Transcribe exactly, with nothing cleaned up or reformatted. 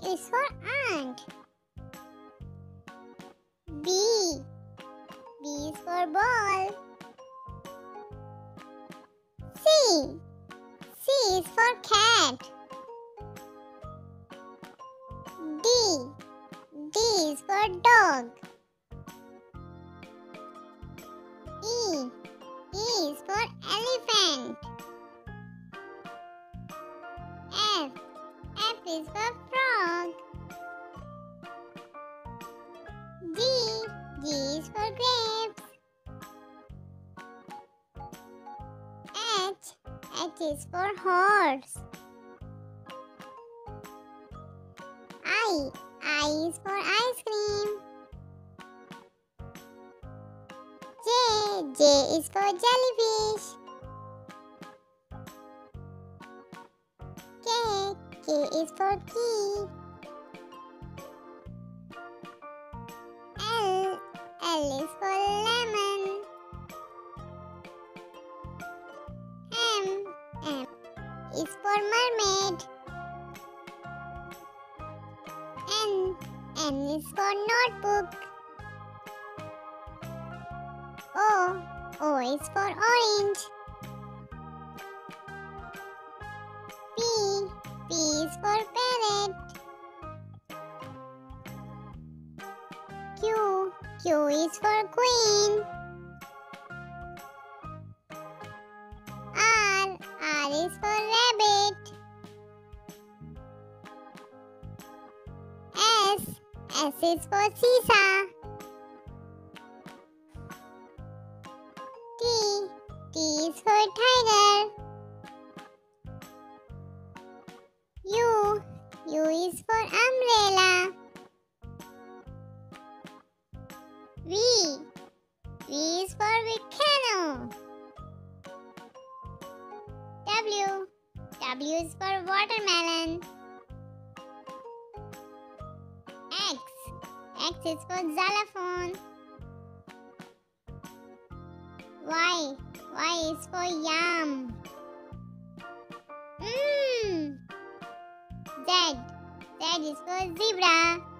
is for ant. B. B is for ball. C. C is for cat. D. D is for dog. E. E is for elephant. F. F is for frog. G. G is for grapes. H. H is for horse. I. I is for ice cream. J. J is for jellyfish. K. K is for key. L. L is for lemon. M. M is for mermaid. N. N is for notebook. O. O is for orange. P. P is for parrot. Q. Q is for queen. R. R is for rabbit. S. S is for seesaw. T. T is for tiger. U. U is for umbrella. V. V is for volcano. W. W is for watermelon. X. X is for xylophone. Y. Y is for yam. Mm. Z. Z is for zebra.